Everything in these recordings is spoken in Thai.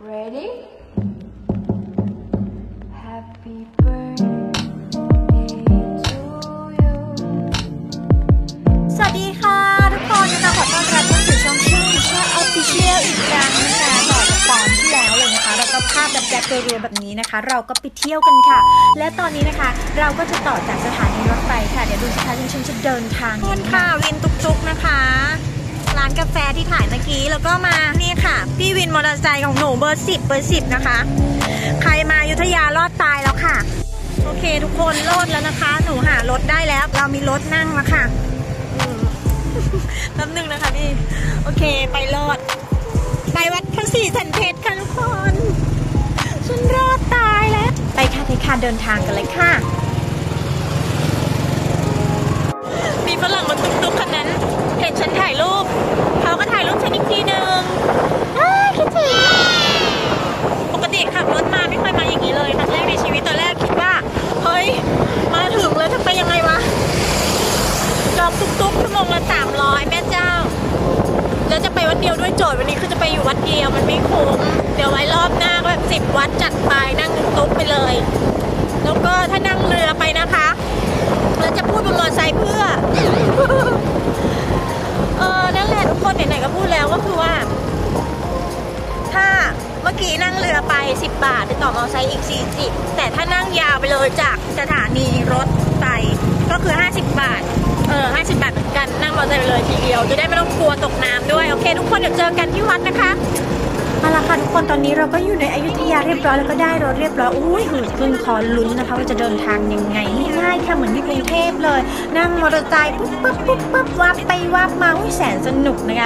Ready? Happy birthday to you สวัสดีค่ะทุกคนนะคะขอต้อนรับเข้าสู่ช่องชื่อออฟฟิเชียลอีกครั้งนะคะต่อจากตอนที่แล้วเลยนะคะแล้วก็ภาพแบบแจ๊บรัวๆแบบนี้นะคะเราก็ไปเที่ยวกันค่ะและตอนนี้นะคะเราก็จะต่อจากสถานีรถไฟค่ะเดี๋ยวดูสิคะฉันจะเดินทางกันค่ะวินตุกๆนะคะร้านกาแฟที่ถ่ายเมื่อกี้แล้วก็มานี่ค่ะพี่วินมอเตอร์ไซค์ของหนูเบอร์10นะคะใครมาอยุธยารอดตายแล้วค่ะโอเคทุกคนรอดแล้วนะคะหนูหารถได้แล้วเรามีรถนั่งแล้วค่ะแป๊บนึงนะคะพี่โอเคไปรอดไปวัดพระศรีสันเพชรค่ะทุกคนฉันรอดตายแล้วไปค่ะเดินทางกันเลยค่ะมีฝรั่งรถตุ๊กๆคันนั้นเห็นฉันถ่ายรูปเขาก็ถ่ายรูปฉันอีกทีนึงคิดถึงปกติขับรถมาไม่เคยมาอย่างนี้เลยครั้งแรกในชีวิตตอนแรกคิดว่าเฮ้ยมาถึงแล้วจะไปยังไงวะจองตุ๊กๆชั่วโมงละ300แม่เจ้าแล้วจะไปวัดเดียวด้วยโจทย์วันนี้คือจะไปอยู่วัดเดียวมันไม่คุ้มเดี๋ยวไว้รอบหน้าก็แบบ10วัดจัดไปนั่งตุ๊กไปเลยแล้วก็ถ้านั่งเรือไปนะคะเราจะพูดบนมอเตอร์ไซค์เพื่อนั่นแหละทุกคนไหนๆก็พูดแล้วก็คือว่าถ้าเมื่อกี้นั่งเรือไป10 บาทไปต่อมอเตอร์ไซค์อีก40แต่ถ้านั่งยาวไปเลยจากสถานีรถไฟก็คือ50 บาท50 บาทเหมือนกันนั่งมอเตอร์ไซค์เลยทีเดียวจะได้ไม่ต้องกลัวตกน้ำด้วยโอเคทุกคนเดี๋ยวเจอกันที่วัดนะคะเอาละค่ะทุกคนตอนนี้เราก็อยู่ในอยุธยาเรียบร้อยแล้วก็ได้รถเรียบร้อยอุ้ยหืดขึ้นคอลุ้นนะคะว่าจะเดินทางยังไงง่ายๆค่ะเหมือนที่กรุงเทพเลยนั่งมอเตอร์ไซค์ปุ๊บวับไปวับมาอุ้ยแสนสนุกนะคะ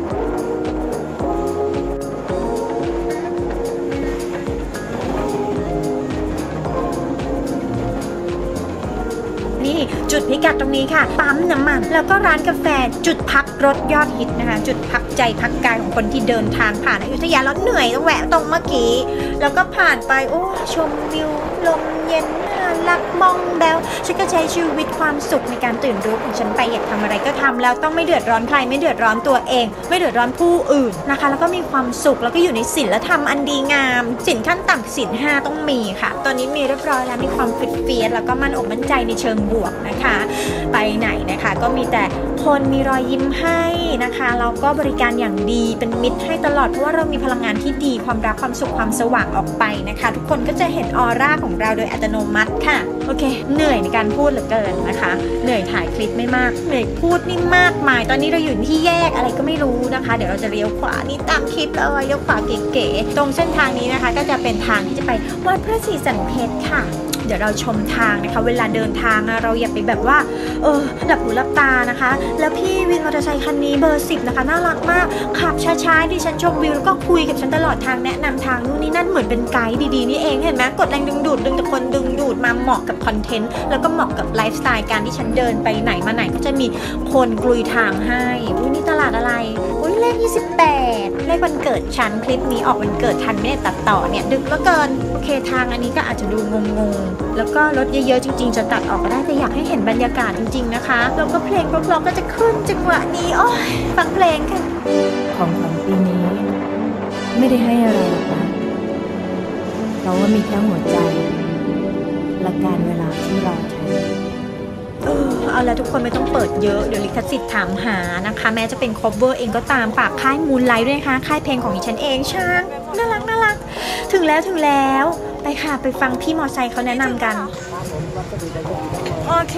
นี่จุดพิกัดตรงนี้ค่ะปั๊มน้ำมันแล้วก็ร้านกาแฟจุดพักรถยอดฮิตนะคะจุดพักใจพักกายของคนที่เดินทางผ่านอยุธยาแล้วเหนื่อยต้องแวะตรงเมื่อกี้แล้วก็ผ่านไปโอ้ชมวิวลมเย็นน่ารักมองแล้วฉันก็ใช้ชีวิตความสุขในการตื่นรู้ของฉันไปอยากทำอะไรก็ทำแล้วต้องไม่เดือดร้อนใครไม่เดือดร้อนตัวเองไม่เดือดร้อนผู้อื่นนะคะแล้วก็มีความสุขแล้วก็อยู่ในศีลธรรมอันดีงามศีลขั้นต่ำศีล5ต้องมีค่ะตอนนี้มีเรียบร้อยแล้วมีความฟิตเฟียสแล้วก็มั่นอกมั่นใจในเชิงบวกนะคะไปไหนนะคะก็มีแต่คนมีรอยยิ้มให้นะคะแล้วก็บริการอย่างดีเป็นมิตรให้ตลอดเพราะว่าเรามีพลังงานที่ดีความรักความสุขความสว่างออกไปนะคะทุกคนก็จะเห็นออร่าของเราโดยอัตโนมัติค่ะโอเคเหนื่อยในการพูดเหลือเกินนะคะเหนื่อยถ่ายคลิปไม่มากเหนื่อยพูดนี่มากมายตอนนี้เราอยู่ที่แยกอะไรก็ไม่รู้นะคะเดี๋ยวเราจะเลี้ยวขวานี่ตามคลิปเลยเลี้ยวขวาเก๋ๆตรงเส้นทางนี้นะคะก็จะเป็นทางที่จะไปวัดพระศรีสันเพชรค่ะเดี๋ยวเราชมทางนะคะเวลาเดินทางเราอย่าไปแบบว่าหลับหูหลับตานะคะแล้วพี่วินมอเตอร์ไซค์คันนี้เบอร์10นะคะน่ารักมากขับช้าๆดิฉันชมวิวแล้วก็คุยกับฉันตลอดทางแนะนำทางนู่นนี่นั่นเหมือนเป็นไกด์ดีๆนี่เองเห็นไหมกดแรงดึงดูดแต่คนดึงดูดมาเหมาะกับคอนเทนต์แล้วก็เหมาะกับไลฟ์สไตล์การที่ฉันเดินไปไหนมาไหนก็จะมีคนกลุยทางให้อุ้ยนี่ตลาดอะไรอุ้ยเลข28เลขวันเกิดฉันคลิปนี้ออกวันเกิดทันไม่ได้ตัดต่อเนี่ยดึกเหลือเกินโอเคทางอันนี้ก็อาจจะดูงงๆแล้วก็รถเยอะๆจริงๆจะตัดออกก็ได้แต่อยากให้เห็นบรรยากาศจริงๆนะคะแล้วก็เพลงเพราะๆก็จะขึ้นจังหวะนี้โอ้ยฟังเพลงค่ะของขวัญปีนี้ไม่ได้ให้อะไรหรอกนะเพราะว่ามีแค่หัวใจและการเวลาที่รอเธอเอาละทุกคนไม่ต้องเปิดเยอะเดี๋ยวลิขสิทธิ์ถามหานะคะแม้จะเป็น cover เองก็ตามฝากค่ายมูนไลท์ด้วยนะคะค่ายเพลงของดิฉันเองช่างน่ารักถึงแล้วไปค่ะไปฟังพี่มอไซค์เขาแนะนำกันโอเค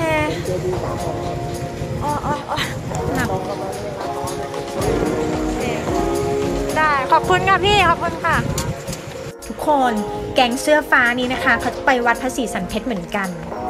หนักได้ขอบคุณค่ะพี่ขอบคุณค่ะทุกคนแก๊งเสื้อฟ้านี้นะคะเขาจะไปวัดพระศรีสันเพชรเหมือนกัน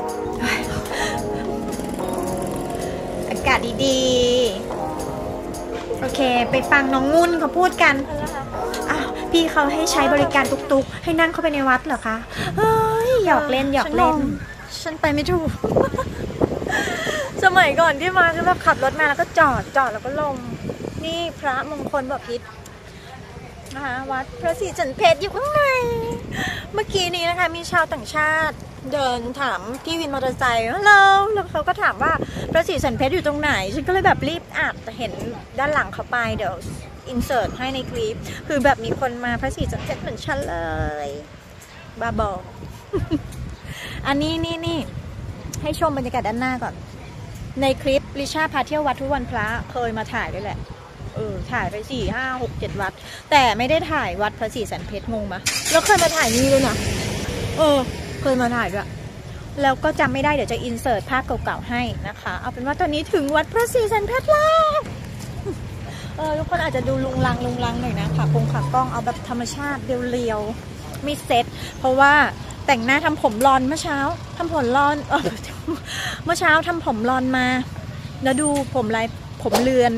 อากาศดีๆโอเคไปฟังน้องงุ่นเขาพูดกันพี่เขาให้ใช้บริการตุกๆให้นั่งเข้าไปในวัดเหรอคะเฮ้ยหยอกเล่นฉันไปไม่ถูก สมัยก่อนที่มาคือแบบขับรถมาแล้วก็จอดแล้วก็ลงนี่พระมงคลบพิตรนะคะวัดพระศรีสันเพชรอยู่ข้างในเมื่อกี้นี้นะคะมีชาวต่างชาติเดินถามพี่วินมอเตอร์ไซค์แล้วเขาก็ถามว่าพระศรีสันเพชรอยู่ตรงไหนฉันก็เลยแบบรีบอ่านแต่เห็นด้านหลังเขาไปเดี๋ยวอินเสิร์ตให้ในคลิปคือแบบมีคนมาพระศรีสันเพชรเหมือนฉันเลยบ้าบอ อันนี้นี่ให้ชมบรรยากาศด้านหน้าก่อนในคลิปลิชาพาเที่ยววัดทุกวันพระเคยมาถ่ายด้วยแหละถ่ายไป4 5 6 7 วัดแต่ไม่ได้ถ่ายวัดพระศรีสันเพชรงงปะแล้วเคยมาถ่ายนี่ด้วยนะเคยมาถ่ายด้วยแล้วก็จำไม่ได้เดี๋ยวจะอินเสิร์ตภาพเก่าๆให้นะคะเอาเป็นว่าตอนนี้ถึงวัดพระศรีสันเพชรแล้วทุกคนอาจจะดูลุงลังหน่อยนะขากล้องเอาแบบธรรมชาติเรียวๆไม่เซ็ตเพราะว่าแต่งหน้าทำผมรอนเมื่อเช้าทำผมรอนเมื่อเช้าทำผมรอนมาแล้วดูผมลายผมเลือน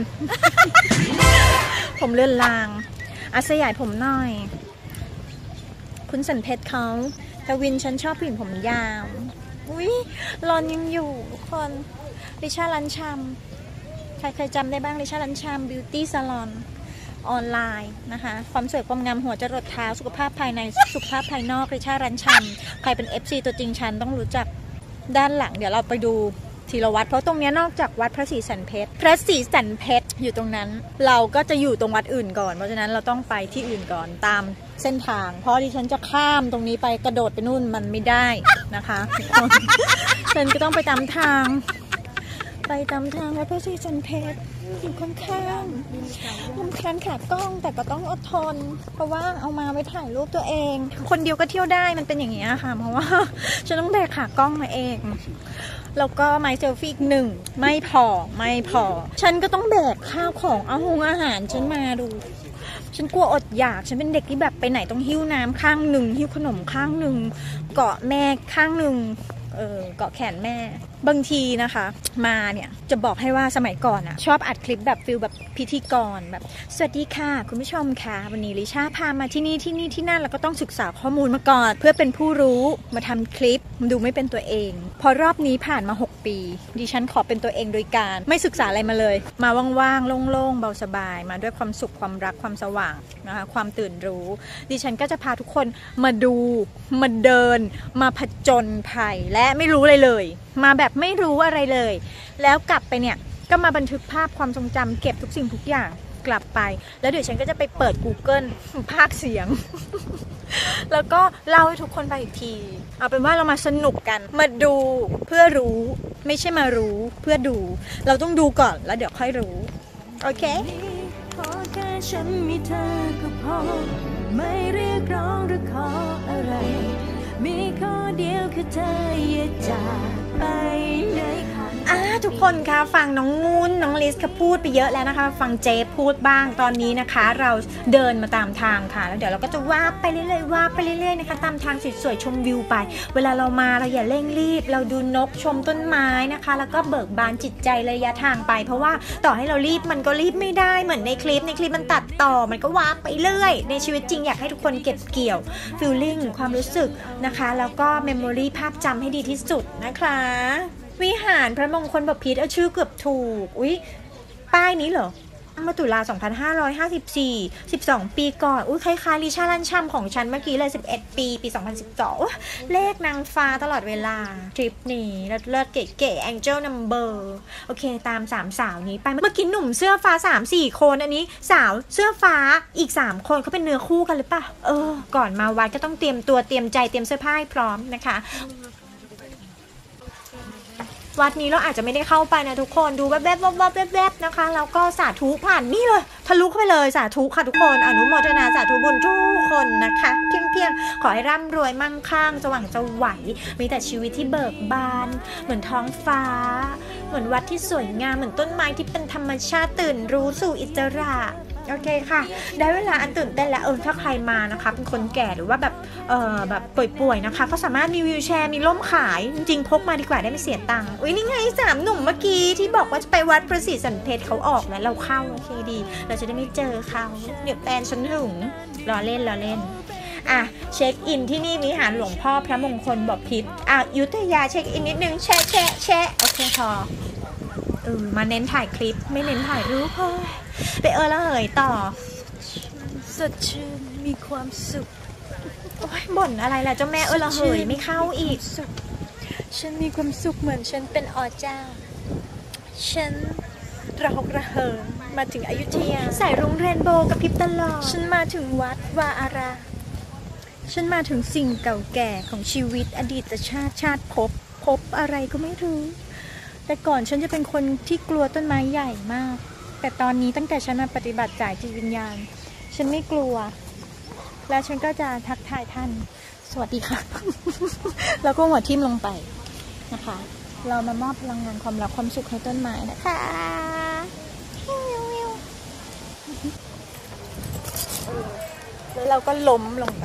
ผมเลือนลางสยายผมหน่อยคุณสันเพชรเขาแต่วินฉันชอบผู้หญิงผมยาวอุ้ยรอนยังอยู่ทุกคนลิชาลันชัมใครเคยจำได้บ้างลิชาลันชัมบิวตี้ซาลอนออนไลน์นะคะความสวยความงามหัวจรดเท้าสุขภาพภายในสุขภาพภายนอกลิชาลันชัมใครเป็น FC ตัวจริงฉันต้องรู้จักด้านหลังเดี๋ยวเราไปดูทีละวัดเพราะตรงนี้นอกจากวัดพระศรีสันเพชรอยู่ตรงนั้นเราก็จะอยู่ตรงวัดอื่นก่อนเพราะฉะนั้นเราต้องไปที่อื่นก่อนตามเส้นทางเพราะดิฉันจะข้ามตรงนี้ไปกระโดดไปนู่นมันไม่ได้นะคะฉันก็ต้องไปตามทางวัดพระศรีสันเพชรอยู่ข้างๆลำคาญขากล้องแต่ก็ต้องอดทนเพราะว่าเอามาไว้ถ่ายรูปตัวเองคนเดียวก็เที่ยวได้มันเป็นอย่างนี้ค่ะเพราะว่าฉันต้องแบกขากล้องมาเองแล้วก็ไมค์เซลฟี่อีก1ไม่พอฉันก็ต้องแบกข้าวของอาหารฉันมาดูฉันกลัวอดอยากฉันเป็นเด็กที่แบบไปไหนต้องหิ้วน้ำข้างหนึ่งหิ้วขนมข้างหนึ่งเกาะแม่ข้างหนึ่งเกาะแขนแม่บางทีนะคะมาเนี่ยจะบอกให้ว่าสมัยก่อนอะชอบอัดคลิปแบบฟิลแบบพิธีกรแบบสวัสดีค่ะคุณผู้ชมค่ะวันนี้ลิชาพามาที่นี่ที่นั่นแล้วก็ต้องศึกษาข้อมูลมาก่อนเพื่อเป็นผู้รู้มาทำคลิปดูไม่เป็นตัวเองพอรอบนี้ผ่านมา6 ปีดิฉันขอเป็นตัวเองโดยการไม่ศึกษาอะไรมาเลยมาว่างๆโล่งๆเบาสบายมาด้วยความสุขความรักความสว่างนะคะความตื่นรู้ดิฉันก็จะพาทุกคนมาดูมาเดินมาผจญภัยและไม่รู้เลยมาแบบไม่รู้อะไรเลยแล้วกลับไปเนี่ยก็มาบันทึกภาพความทรงจำเก็บทุกสิ่งทุกอย่างกลับไปแล้วเดี๋ยวฉันก็จะไปเปิด Google ภาคเสียง แล้วก็เล่าให้ทุกคนไปอีกทีเอาเป็นว่าเรามาสนุกกันมาดูเพื่อรู้ไม่ใช่มารู้เพื่อดูเราต้องดูก่อนแล้วเดี๋ยวค่อยรู้โอเคขอแค่ฉันมีเธอก็พอไม่เรียกร้องหรือขออะไรมีข้อเดียวคือเธออย่าจากไปไหนทุกคนคะฟังน้องงูนน้องลิสเขาพูดไปเยอะแล้วนะคะฟังเจพูดบ้างตอนนี้นะคะเราเดินมาตามทางค่ะแล้วเดี๋ยวเราก็จะว่าไปเรื่อยๆนะคะตามทางสวยๆชมวิวไปเวลาเรามาเราอย่าเร่งรีบเราดูนกชมต้นไม้นะคะแล้วก็เบิกบานจิตใจระยะทางไปเพราะว่าต่อให้เรารีบมันก็รีบไม่ได้เหมือนในคลิปมันตัดต่อมันก็ว่าไปเรื่อยในชีวิตจริงอยากให้ทุกคนเก็บเกี่ยวฟีลลิ่งความรู้สึกนะคะแล้วก็เมมโมรีภาพจำให้ดีที่สุดนะคะวิหารพระมงคลบพิตรชื่อเกือบถูกอุ๊ยป้ายนี้เหรอเมื่อตุลา2554 12 ปีก่อนอุ๊ยคล้ายๆลิชาลันชัมของฉันเมื่อกี้เลย11 ปี 2012เลขนางฟ้าตลอดเวลาทริปนี้เลิศเก๋ๆ Angel Number โอเคตาม3 สาวนี้ไปเมื่อกี้หนุ่มเสื้อฟ้า 3-4 คนอันนี้สาวเสื้อฟ้าอีก3 คนเขาเป็นเนื้อคู่กันหรือเปล่าก่อนมาวัดก็ต้องเตรียมตัวเตรียมใจเตรียมเสื้อผ้าให้พร้อมนะคะวัดนี้เราอาจจะไม่ได้เข้าไปนะทุกคนดูแวบๆนะคะแล้วก็สาธุผ่านนี่เลยทะลุเข้าไปเลยสาธุค่ะทุกคนอนุโมทนาสาธุบุญทุกคนนะคะเพียงขอให้ร่ำรวยมั่งคั่งสว่างจะไหวมีแต่ชีวิตที่เบิกบานเหมือนท้องฟ้าเหมือนวัดที่สวยงามเหมือนต้นไม้ที่เป็นธรรมชาติตื่นรู้สู่อิสระโอเคค่ะได้เวลาอันตื่นเต้นแล้วถ้าใครมานะคะเป็นคนแก่หรือว่าแบบป่วยๆนะคะก็สามารถมีวีลแชร์มีร่มขายจริงๆพกมาดีกว่าได้ไม่เสียตังค์อุ๊ยนี่ไง3 หนุ่มเมื่อกี้ที่บอกว่าจะไปวัดพระศรีสันเพชรเขาออกแล้วเราเข้าโอเคดีเราจะได้ไม่เจอเขาเดี๋ยวแฟนฉันหึงรอเล่นเช็คอินที่นี่วิหารหลวงพ่อพระมงคลบพิตรอยุธยาเช็คอินนิดนึงแชะโอเคพอมาเน้นถ่ายคลิปไม่เน้นถ่ายรูปไปละเหยต่อสดชื่นมีความสุขโอ้ยบ่นอะไรล่ะเจ้าแม่ละเหยไม่เข้าอีกฉันมีความสุขเหมือนฉันเป็นอเจ้าฉันระหกระเหินมาถึงอยุธยาสายรุ้งเรนโบว์กับพริบตลอดฉันมาถึงวัดวาอารามฉันมาถึงสิ่งเก่าแก่ของชีวิตอดีตชาติพบอะไรก็ไม่รู้แต่ก่อนฉันจะเป็นคนที่กลัวต้นไม้ใหญ่มากแต่ตอนนี้ตั้งแต่ฉันมาปฏิบัติจ่ายจิตวิญญาณฉันไม่กลัวแล้วฉันก็จะทักทายท่านสวัสดีค่ะ แล้วก็หัวทิ่มลงไปนะคะเรามามอบพลังงานความรักความสุขให้ต้นไม้นะคะแล้วเราก็ล้มลงไป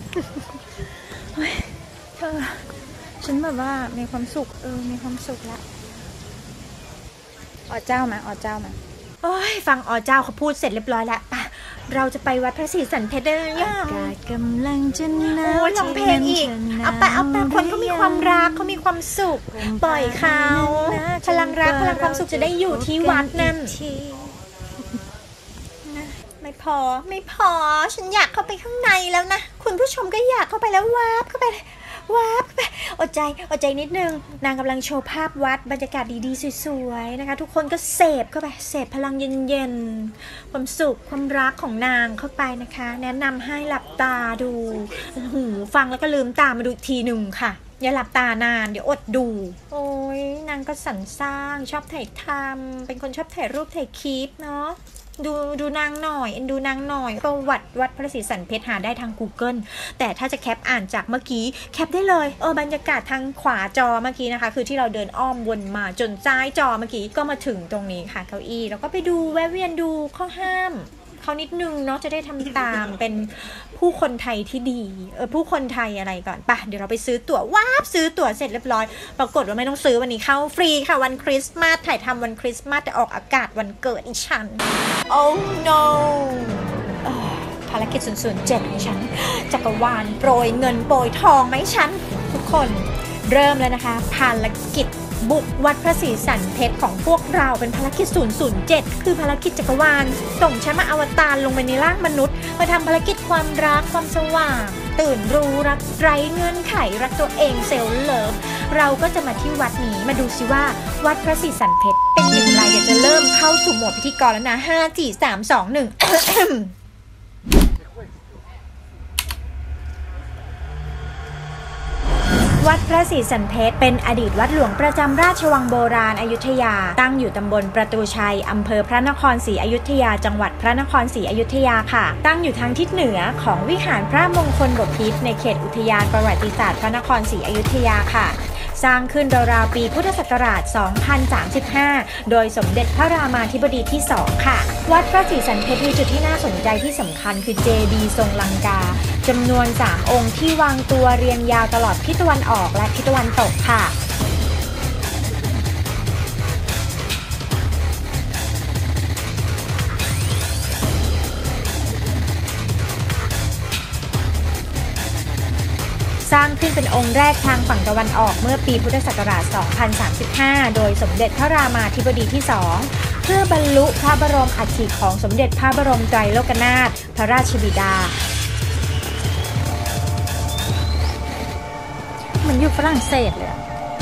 เธอฉันแบบว่ามีความสุขมีความสุขละเจ้ามาโอ้ยฟังเจ้าเขาพูดเสร็จเรียบร้อยแล้วป่ะเราจะไปวัดพระศรีสันเพชรได้ยังอากาศกำลังจะหนาวร้องเพลงอีกเอาไปคนเขามีความรักเขามีความสุขปล่อยเขาพลังรักพลังความสุขจะได้อยู่ที่วัดนั่นไม่พอฉันอยากเข้าไปข้างในแล้วนะคุณผู้ชมก็อยากเข้าไปแล้ววาบเข้าไปอดใจนิดนึงนางกำลังโชว์ภาพวัดบรรยากาศดีๆสวยๆนะคะทุกคนก็เสพเข้าไปเสพพลังเย็นๆความสุขความรักของนางเข้าไปนะคะแนะนำให้หลับตาดูหูฟังแล้วก็ลืมตามาดูทีหนึ่งค่ะอย่าหลับตานานเดี๋ยวอดดูโอ้ยนางก็สรรสร้างชอบถ่ายทำเป็นคนชอบถ่ายรูปถ่ายคลิปเนาะดูนางหน่อยดูนางหน่อยประวัติวัดพระศรีสันเพชรหาได้ทาง Google แต่ถ้าจะแคปอ่านจากเมื่อกี้แคปได้เลยบรรยากาศทางขวาจอเมื่อกี้นะคะคือที่เราเดินอ้อมวนมาจนซ้ายจอเมื่อกี้ก็มาถึงตรงนี้ค่ะเก้าอี้แล้วก็ไปดูแวะเวียนดูข้อห้ามเขานิดนึงเนาะจะได้ทำตามเป็นผู้คนไทยที่ดีผู้คนไทยอะไรก่อนป่ะเดี๋ยวเราไปซื้อตั๋วซื้อตั๋วเสร็จเรียบร้อยปรากฏว่าไม่ต้องซื้อวันนี้เข้าฟรีค่ะวันคริสต์มาสถ่ายทำวันคริสต์มาสแต่ออกอากาศวันเกิดอีฉัน Oh no ภารกิจ007ของฉันจักรวาลโปรยเงินโปรยทองไหมฉันทุกคนเริ่มแล้วนะคะภารกิจบุกวัดพระศรีสันเพชรของพวกเราเป็นภารกิจ007คือภารกิจจักรวาลส่งฉันมาอวตารลงไปในร่างมนุษย์มาทำภารกิจความรักความสว่างตื่นรู้รักไร้เงื่อนไขรักตัวเองเซลล์เลิฟเราก็จะมาที่วัดนี้มาดูซิว่าวัดพระศรีสันเพชรเป็นอย่างไรเดี๋ยวจะเริ่มเข้าสู่โหมดพิธีกรแล้วนะ5 4 3 2 1 วัดพระศรีสันเพชรเป็นอดีตวัดหลวงประจำราชวังโบราณอยุธยาตั้งอยู่ตำบลประตูชัยอำเภอพระนครศรีอยุธยาจังหวัดพระนครศรีอยุธยาค่ะตั้งอยู่ทางทิศเหนือของวิหารพระมงคลบพิตรในเขตอุทยานประวัติศาสตร์พระนครศรีอยุธยาค่ะสร้างขึ้นราวๆปีพุทธศักราช 2035 โดยสมเด็จพระรามาธิบดีที่ 2 ค่ะวัดพระศรีสันเพชรมีจุดที่น่าสนใจที่สำคัญคือเจดีย์ทรงลังกาจำนวน 3 องค์ที่วางตัวเรียงยาวตลอดทิศตะวันออกและทิศตะวันตกค่ะสร้างขึ้นเป็นองค์แรกทางฝั่งตะวันออกเมื่อปีพุทธศักราช 2035 โดยสมเด็จพระรามาธิบดีที่ 2 เพื่อบรรลุพระบรมอัฐิของสมเด็จพระบรมไตรโลกนาถพระราชบิดาเหมือนอยู่ฝรั่งเศสเลย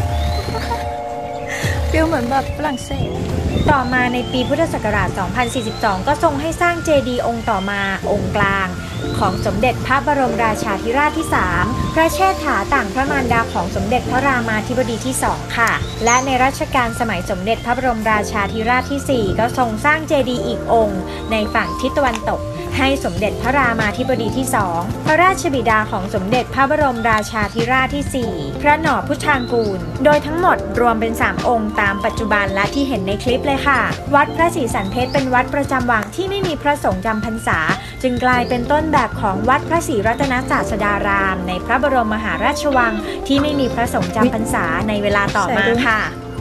ฟีลเหมือนแบบฝรั่งเศสต่อมาในปีพุทธศักราช 2042 ก็ทรงให้สร้างเจดีย์องค์ต่อมาองค์กลางของสมเด็จพระบรมราชาธิราชที่ 3 พระเชษฐาต่างพระมารดาของสมเด็จพระรามาธิบดีที่ 2 ค่ะและในรัชกาลสมัยสมเด็จพระบรมราชาธิราชที่ 4 ก็ทรงสร้างเจดีย์อีกองค์ในฝั่งทิศตะวันตกให้สมเด็จพระรามาธิบดีที่ 2 พระราชบิดาของสมเด็จพระบรมราชาธิราชที่ 4 พระหน่อพุทธางกูลโดยทั้งหมดรวมเป็น 3 องค์ตามปัจจุบันและที่เห็นในคลิปเลยค่ะวัดพระศรีสันเพชรเป็นวัดประจำวังที่ไม่มีพระสงฆ์จำพรรษาจึงกลายเป็นต้นแบบของวัดพระศรีรัตนศาสดารามในพระบรมมหาราชวังที่ไม่มีพระสงฆ์จำพรรษาในเวลาต่อมาค่ะ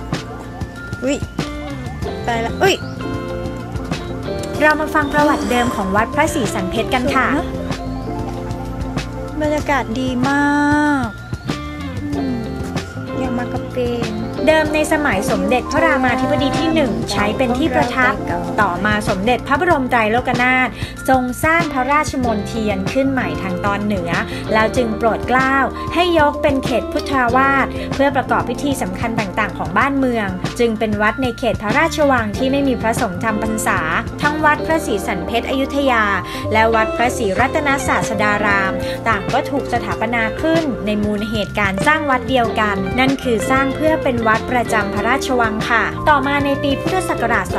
ไปละเรามาฟังประวัติเดิมของวัดพระศรีสันเพชรกันค่ะบรรยากาศดีมากอยากมาากระเบนเดิมในสมัยสมเด็จพระรามาธิบดีที่1ใช้เป็นที่ประทับต่อมาสมเด็จพระบรมไตรโลกนาถทรงสร้างพระราชมณฑีขึ้นใหม่ทางตอนเหนือแล้วจึงโปรดเกล้าให้ยกเป็นเขตพุทธาวาสเพื่อประกอบพิธีสำคัญต่างๆของบ้านเมืองจึงเป็นวัดในเขตพระราชวังที่ไม่มีพระสงฆ์จำพรรษาทั้งวัดพระศรีสันเพชรอยุธยาและวัดพระศรีรัตนศาสดารามต่างก็ถูกสถาปนาขึ้นในมูลเหตุการสร้างวัดเดียวกันนั่นคือสร้างเพื่อเป็นวัดประจำพระราชวังค่ะต่อมาในปีพุทธศักราช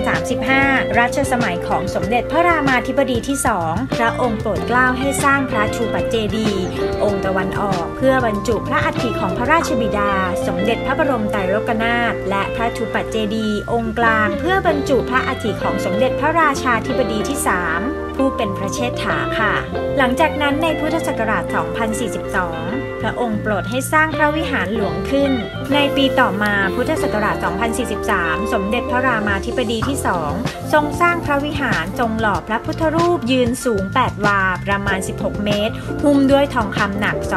2035 รัชสมัยของสมเด็จพระรามาธิบดีที่2พระองค์โปรดเกล้าให้สร้างพระชูปัจเจดีย์องค์ตะวันออกเพื่อบรรจุพระอัฐิของพระราชบิดาสมเด็จพระบรมไตรโลกนาถและพระชูปัจเจดีย์องค์กลางเพื่อบรรจุพระอัฐิของสมเด็จพระราชาธิบดีที่3ผู้เป็นพระเชษฐาค่ะหลังจากนั้นในพุทธศักราช 2042 พระองค์โปรดให้สร้างพระวิหารหลวงขึ้นในปีต่อมาพุทธศักราช 2043 สมเด็จพระรามาธิบดีที่2ทรงสร้างพระวิหารทรงหล่อพระพุทธรูปยืนสูง8 วาประมาณ16 เมตรหุ้มด้วยทองคำหนัก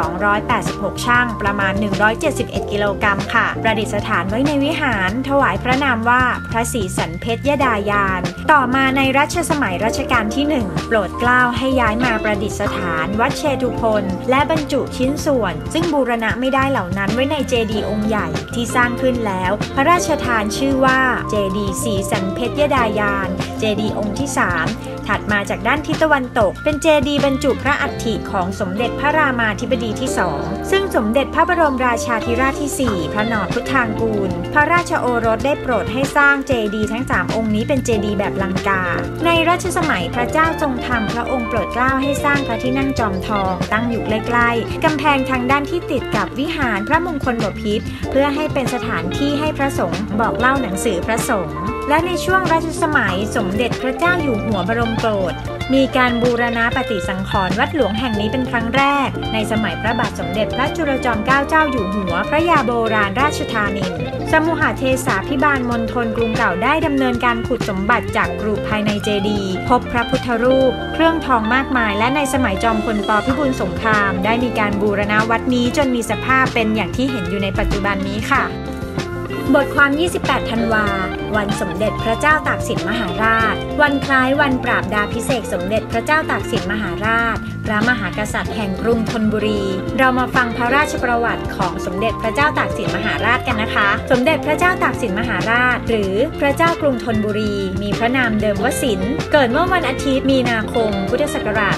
286ชั่งประมาณ171กิโลกรัมค่ะประดิษฐานไว้ในวิหารถวายพระนามว่าพระศรีสันเพชรยดายานต่อมาในรัชสมัยรัชกาลที่1โปรดเกล้าให้ย้ายมาประดิษฐานวัดเชตุพนและบรรจุชิ้นส่วนซึ่งบูรณะไม่ได้เหล่านั้นไว้ในเจดีย์องค์ใหญ่ที่สร้างขึ้นแล้วพระราชทานชื่อว่าเจดีย์ศรีสันเพชรยดายานเจดีย์องค์ที่3ถัดมาจากด้านทิศตะวันตกเป็นเจดีย์บรรจุพระอัฐิของสมเด็จพระรามาธิบดีที่2ซึ่งสมเด็จพระบรมราชาธิราชที่4พระนอรพุทธางกูลพระราชโอรสได้โปรดให้สร้างเจดีย์ทั้ง3องค์นี้เป็นเจดีย์แบบลังกาในรัชสมัยพระเจ้าทรงธรรมพระองค์โปรดเกล้าให้สร้างพระที่นั่งจอมทองตั้งอยู่ใกล้ๆกำแพงทางด้านที่ติดกับวิหารพระมงคลบพิตรเพื่อให้เป็นสถานที่ให้พระสงฆ์บอกเล่าหนังสือพระสงฆ์และในช่วงรัชสมัยสมเด็จพระเจ้าอยู่หัวบรมโปรดมีการบูรณะปฏิสังขรณ์วัดหลวงแห่งนี้เป็นครั้งแรกในสมัยพระบาทสมเด็จพระจุลจอมเกล้าเจ้าอยู่หัวพระยาโบราณราชธานีสมุหเทศาภิบาลมณฑลกรุงเก่าได้ดำเนินการขุดสมบัติจากกรุภายในเจดีย์พบพระพุทธรูปเครื่องทองมากมายและในสมัยจอมพลป.พิบูลสงครามได้มีการบูรณะวัดนี้จนมีสภาพเป็นอย่างที่เห็นอยู่ในปัจจุบันนี้ค่ะบทความ 28 ธันวาวันสมเด็จพระเจ้าตากสินมหาราชวันคล้ายวันปราบดาภิเษกสมเด็จพระเจ้าตากสินมหาราชพระมหากษัตริย์แห่งกรุงธนบุรีเรามาฟังพระราชประวัติของสมเด็จพระเจ้าตากสินมหาราชกันนะคะสมเด็จพระเจ้าตากสินมหาราชหรือพระเจ้ากรุงธนบุรีมีพระนามเดิมวสินทร์เกิดเมื่อวันอาทิตย์มีนาคมพุทธศักราช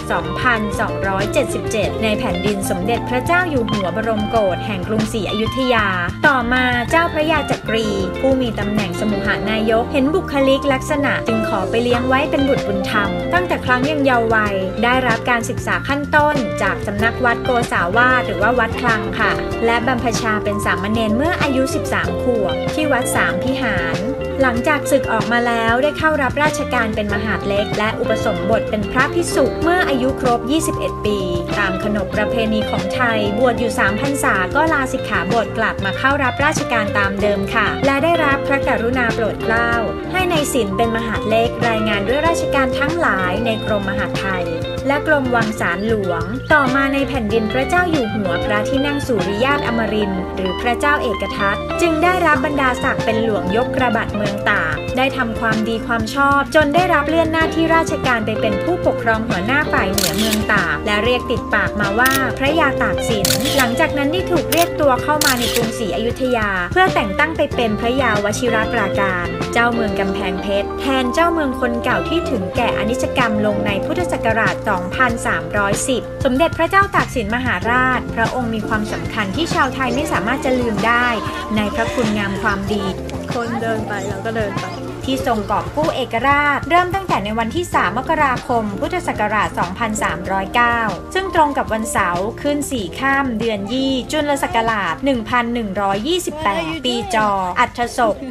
2277 ในแผ่นดินสมเด็จพระเจ้าอยู่หัวบรมโกศแห่งกรุงศรีอยุธยาต่อมาเจ้าพระยาจักรีผู้มีตำแหน่งสมุหานายกเห็นบุคลิกลักษณะจึงขอไปเลี้ยงไว้เป็นบุตรบุญธรรมตั้งแต่ครั้งยังเยาว์วัยได้รับการศึกษาขั้นต้นจากสำนักวัดโกษาวาสหรือว่าวัดคลังค่ะและบรรพชาเป็นสามเณรเมื่ออายุ13 ขวบที่วัดสามพิหารหลังจากศึกออกมาแล้วได้เข้ารับราชการเป็นมหาดเล็กและอุปสมบทเป็นพระภิกษุเมื่ออายุครบ21 ปีตามขนบประเพณีของไทยบวชอยู่3 พรรษาก็ลาสิกขาบทกลับมาเข้ารับราชการตามเดิมค่ะและได้รับพระกรุณาโปรดเกล้าให้ในศิลป์เป็นมหาดเล็กรายงานด้วยราชการทั้งหลายในกรมมหาดไทยและกรมวังสารหลวงต่อมาในแผ่นดินพระเจ้าอยู่หัวพระที่นั่งสุริยาตอมรินทร์หรือพระเจ้าเอกทัตจึงได้รับบรรดาศักดิ์เป็นหลวงยกกระบัดเมืองตากได้ทำความดีความชอบจนได้รับเลื่อนหน้าที่ราชการไปเป็นผู้ปกครองหัวหน้าฝ่ายเหนือเมืองตากและเรียกติดปากมาว่าพระยาตากสินหลังจากนั้นได้ถูกเรียกตัวเข้ามาในกรุงศรีอยุธยาเพื่อแต่งตั้งไปเป็นพระยาวชิรปราการเจ้าเมืองกำแพงเพชรแทนเจ้าเมืองคนเก่าที่ถึงแก่อนิจกรรมลงในพุทธศักราช 2310 สมเด็จพระเจ้าตากสินมหาราชพระองค์มีความสำคัญที่ชาวไทยไม่สามารถจะลืมได้ในพระคุณงามความดีคนเดินไปแล้วก็เดินไปที่ทรงกอบกู้เอกราชเริ่มตั้งแต่ในวันที่3 มกราคมพุทธศักราช 2309 ซึ่งตรงกับวันเสาร์ขึ้น4 ค่ำเดือนยี่จุลศักราช 1128 ปีจออัฏฐศก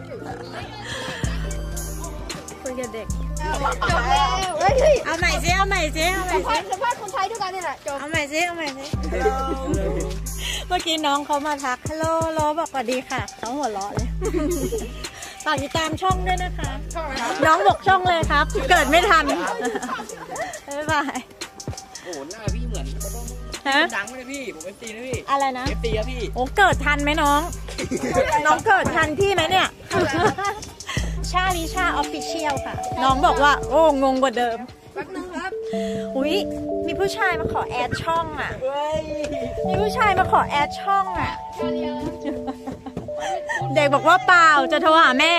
คุยกับเด็กเอาใหม่สิสัมภาษณ์คนไทยด้วยกันนี่แหละเอาใหม่สิเมื่อกี้น้องเขามาทักฮัลโหลบอกสวัสดีค่ะเขาหัวเราะเลยฝากติดตามช่องด้วยนะคะน้องบอกช่องเลยครับเกิดไม่ทันบ๊ายบายโอ้หน้าพี่เหมือนฮะดังเลยพี่ผมเป็นตีนะพี่อะไรนะเป็นตีอะพี่โอ้เกิดทันไหมน้อง น้องเกิดทันพี่ไหมเนี่ย ชาลิชาออฟฟิเชียลค่ะ น้องบอกว่าโอ้งงกว่าเดิมแป๊บนึงครับอุ๊ยมีผู้ชายมาขอแอดช่องอ่ะมีผู้ชายมาขอแอดช่องอ่ะเด็กบอกว่าเปล่าจะโทรหาแม่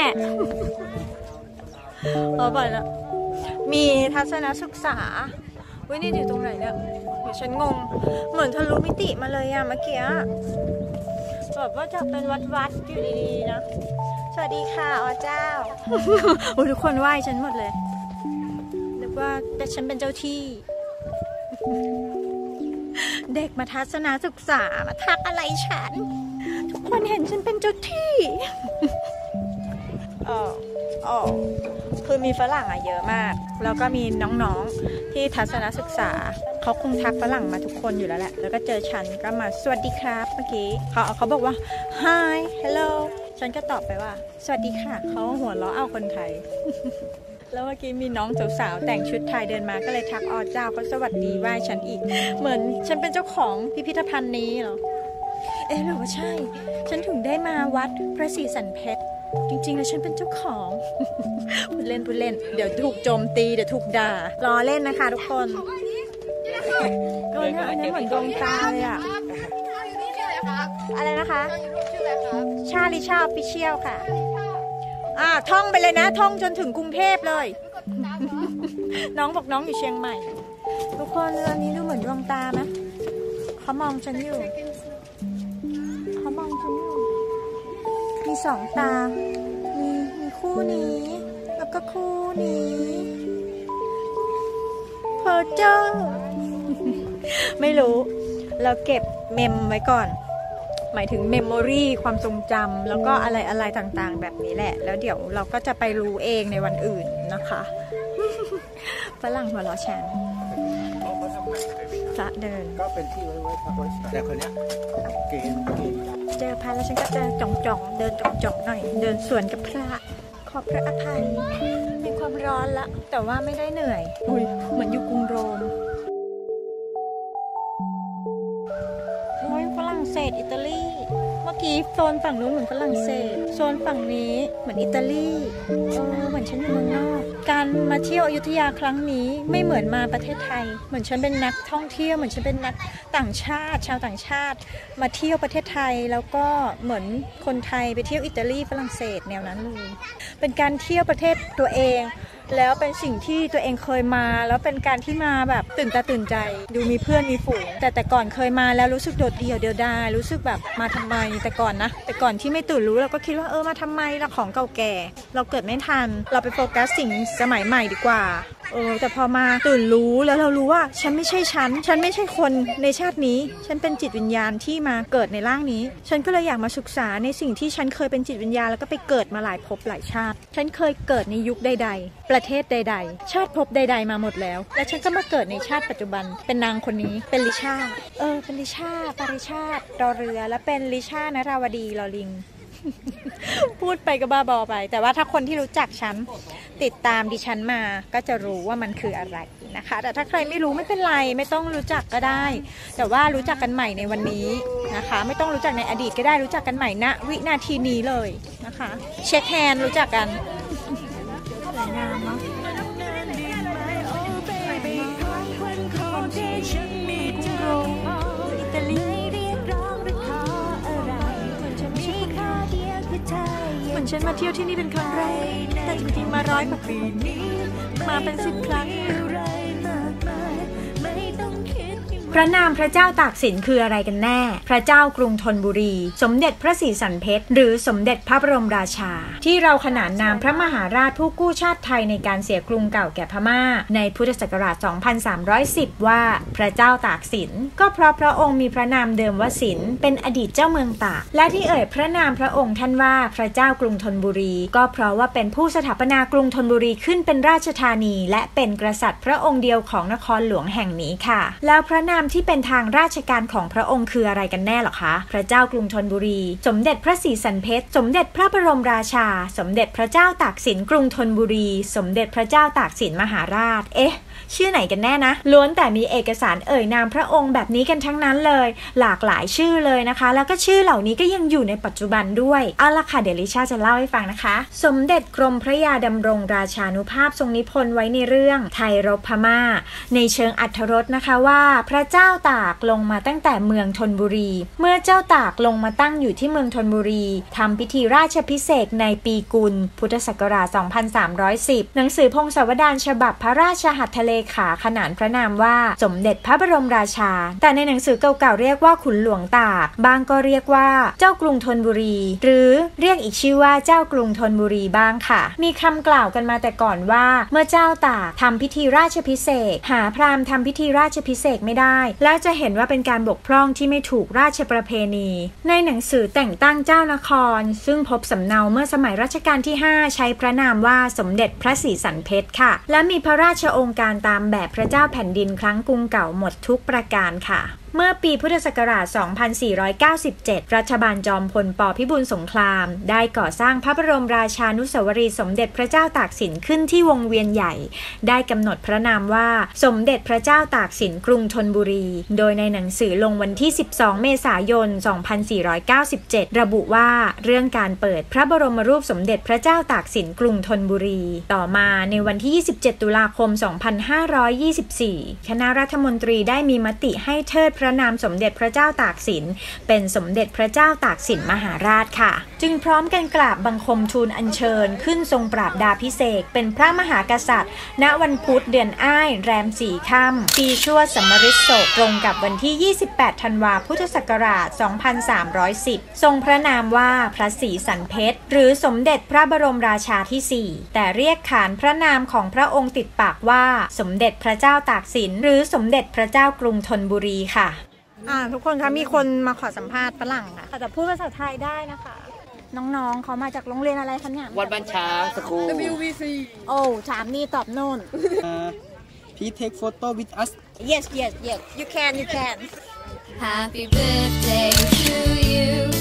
บ่อยแล้วมีทัศนศึกษาเว้ยนี่อยู่ตรงไหนเนี่ยเดี๋ยวฉันงงเหมือนทะลุมิติมาเลยอะเมื่อกี้แบบว่าจะเป็นวัดอยู่ดีๆนะสวัสดีค่ะอ๋อเจ้าโอ้ทุกคนไหว้ฉันหมดเลยนึกว่าแต่ฉันเป็นเจ้าที่เด็กมาทัศนศึกษามาทักอะไรฉันทุกคนเห็นฉันเป็นเจ้าที่คือมีฝรั่งอะเยอะมากแล้วก็มีน้องๆที่ทัศนศึกษาเขาคงทักฝรั่งมาทุกคนอยู่แล้วแหละแล้วก็เจอฉันก็มาสวัสดีครับเมื่อกี้เขาบอกว่า hi hello ฉันก็ตอบไปว่าสวัสดีค่ะเขาหัวเราะเอาคนไทย แล้วเมื่อกี้มีน้องสาวๆแต่งชุดไทยเดินมาก็เลยทักอ๋อเจ้าก็สวัสดีไหว้ฉันอีกเหมือนฉันเป็นเจ้าของพิพิธภัณฑ์นี้เหรอหรือว่าใช่ฉันถึงได้มาวัดพระศรีสันเพชรจริงๆแล้วฉันเป็นเจ้าของพูดเล่นเดี๋ยวถูกโจมตีเดี๋ยวถูกด่าล้อเล่นนะคะทุกคนก็เนี่ยอันนี้เหมือนดวงตาเลยอะอะไรนะคะชาลิชาออฟฟิเชียลค่ะท่องไปเลยนะท่องจนถึงกรุงเทพเลยน้องบอกน้องอยู่เชียงใหม่ทุกคนอันนี้ดูเหมือนดวงตาไหมเขามองฉันอยู่มีสองตามีคู่นี้แล้วก็คู่นี้เพอเจอไม่รู้เราเก็บเมมไว้ก่อนหมายถึงเมมโมรีความทรงจำแล้วก็อะไรต่างๆแบบนี้แหละแล้วเดี๋ยวเราก็จะไปรู้เองในวันอื่นนะคะฝรั่งหัวเราะฉันจะเดินก็เป็นที่ไว้พักไว้แต่คนเนี้ยเกณฑ์เจอพระแล้วฉันก็จะจ่องเดินจ่องหน่อยเดินสวนกับพระขอพระอภัยมีความร้อนละแต่ว่าไม่ได้เหนื่อยเหมือนอยู่กรุงโรมฝรั่งเศสอิตาลีเมื่อกี้โซนฝั่งนู้นเหมือนฝรั่งเศสโซนฝั่งนี้เหมือนอิตาลีเหมือนฉันอยู่เมืองนอกการมาเที่ยวอยุธยาครั้งนี้ไม่เหมือนมาประเทศไทยเหมือนฉันเป็นนักท่องเที่ยวเหมือนฉันเป็นนักต่างชาติชาวต่างชาติมาเที่ยวประเทศไทยแล้วก็เหมือนคนไทยไปเที่ยวอิตาลีฝรั่งเศสแนวนั้นเลยเป็นการเที่ยวประเทศตัวเองแล้วเป็นสิ่งที่ตัวเองเคยมาแล้วเป็นการที่มาแบบตื่นตาตื่นใจดูมีเพื่อนมีฝูงแต่ก่อนเคยมาแล้วรู้สึกโดดเดี่ยวเดียวดายรู้สึกแบบมาทำไมแต่ก่อนที่ไม่ตื่นรู้เราก็คิดว่ามาทำไมเราของเก่าแก่เราเกิดไม่ทันเราไปโฟกัสสิ่งสมัยใหม่ดีกว่าแต่พอมาตื่นรู้แล้วเรารู้ว่าฉันไม่ใช่ฉันไม่ใช่คนในชาตินี้ฉันเป็นจิตวิญญาณที่มาเกิดในร่างนี้ฉันก็เลยอยากมาศึกษาในสิ่งที่ฉันเคยเป็นจิตวิญญาณแล้วก็ไปเกิดมาหลายภพหลายชาติฉันเคยเกิดในยุคใดๆประเทศใดๆชาติภพใดๆมาหมดแล้วและฉันก็มาเกิดในชาติปัจจุบันเป็นนางคนนี้เป็นลิชาเป็นลิชาปาริชาติรอเรือและเป็นลิชานราวดีลอลิง พูดไปก็บ้าบอไปแต่ว่าถ้าคนที่รู้จักฉันติดตามดิฉันมาก็จะรู้ว่ามันคืออะไรนะคะแต่ถ้าใครไม่รู้ไม่เป็นไรไม่ต้องรู้จักก็ได้แต่ว่ารู้จักกันใหม่ในวันนี้นะคะไม่ต้องรู้จักในอดีตก็ได้รู้จักกันใหม่ณวินาทีนี้เลยนะคะเช็คแฮนด์รู้จักกันสวยงามเนาะอิตาลีเหมือนฉันมาเที่ยวที่นี่เป็นครั้งแรกแต่จริงๆมา100 กว่าปีมาเป็น10 ครั้งพระนามพระเจ้าตากสินคืออะไรกันแน่พระเจ้ากรุงธนบุรีสมเด็จพระศรีสันเพชรหรือสมเด็จพระบรมราชาที่เราขนานนามพระมหาราชผู้กู้ชาติไทยในการเสียกรุงเก่าแก่พม่าในพุทธศักราช 2310 ว่าพระเจ้าตากสินก็เพราะพระองค์มีพระนามเดิมว่าสินเป็นอดีตเจ้าเมืองตากและที่เอ่ยพระนามพระองค์ท่านว่าพระเจ้ากรุงธนบุรีก็เพราะว่าเป็นผู้สถาปนากรุงธนบุรีขึ้นเป็นราชธานีและเป็นกษัตริย์พระองค์เดียวของนครหลวงแห่งนี้ค่ะแล้วพระนามที่เป็นทางราชการของพระองค์คืออะไรกันแน่หรอคะพระเจ้ากรุงธนบุรีสมเด็จพระศรีสันเพชรสมเด็จพระบรมราชาสมเด็จพระเจ้าตากสินกรุงธนบุรีสมเด็จพระเจ้าตากสินมหาราชชื่อไหนกันแน่นะล้วนแต่มีเอกสารเอ่ยนามพระองค์แบบนี้กันทั้งนั้นเลยหลากหลายชื่อเลยนะคะแล้วก็ชื่อเหล่านี้ก็ยังอยู่ในปัจจุบันด้วยเอาล่ะค่ะเดี๋ยวลิชาจะเล่าให้ฟังนะคะสมเด็จกรมพระยาดำรงราชานุภาพทรงนิพนธ์ไว้ในเรื่องไทยรบพม่าในเชิงอรรถรสนะคะว่าพระเจ้าตากลงมาตั้งแต่เมืองธนบุรีเมื่อเจ้าตากลงมาตั้งอยู่ที่เมืองธนบุรีทำพิธีราชภิเษกในปีกุลพุทธศักราช 2310 หนังสือพงศาวดารฉบับพระราชหัตถเลขาขนานพระนามว่าสมเด็จพระบรมราชาแต่ในหนังสือเก่าๆเรียกว่าขุนหลวงตากบางก็เรียกว่าเจ้ากรุงธนบุรีหรือเรียกอีกชื่อว่าเจ้ากรุงธนบุรีบ้างค่ะมีคำกล่าวกันมาแต่ก่อนว่าเมื่อเจ้าตากทำพิธีราชภิเษกหาพราหมณ์ทำพิธีราชภิเษกไม่ได้และจะเห็นว่าเป็นการบกพร่องที่ไม่ถูกราชประเพณีในหนังสือแต่งตั้งเจ้านครซึ่งพบสำเนาเมื่อสมัยรัชกาลที่ 5 ใช้พระนามว่าสมเด็จพระศรีสันเพชรค่ะและมีพระราชโองการตามแบบพระเจ้าแผ่นดินครั้งกรุงเก่าหมดทุกประการค่ะเมื่อปีพุทธศักราช 2497 รัฐบาลจอมพล ป.พิบูลสงครามได้ก่อสร้างพระบรมราชานุสาวรีย์สมเด็จพระเจ้าตากสินขึ้นที่วงเวียนใหญ่ได้กำหนดพระนามว่าสมเด็จพระเจ้าตากสินกรุงธนบุรีโดยในหนังสือลงวันที่ 12 เมษายน 2497 ระบุว่าเรื่องการเปิดพระบรมรูปสมเด็จพระเจ้าตากสินกรุงธนบุรีต่อมาในวันที่ 27 ตุลาคม 2524 คณะรัฐมนตรีได้มีมติให้เทิดพระนามสมเด็จพระเจ้าตากสินเป็นสมเด็จพระเจ้าตากสินมหาราชค่ะจึงพร้อมกันกราบบังคมทูลอัญเชิญขึ้นทรงปราบดาภิเษกเป็นพระมหากษัตริย์ณวันพุธเดือนอ้ายแรม 4 ค่ำปีชวดสมฤศกตรงกับวันที่ 28 ธันวาพุทธศักราช 2310 ทรงพระนามว่าพระศรีสันเพชรหรือสมเด็จพระบรมราชาที่ 4แต่เรียกขานพระนามของพระองค์ติดปากว่าสมเด็จพระเจ้าตากสินหรือสมเด็จพระเจ้ากรุงธนบุรีค่ะทุกคนคะมีคนมาขอสัมภาษณ์ฝรั่งค่ะแต่พูดภาษาไทยได้นะคะน้องๆเขามาจากโรงเรียนอะไรคะเนี่ยวัดบ้านช้างสกูล WVC โอ้ถามนี่ตอบโน่น Please take photo with us yes you can Happy birthday to you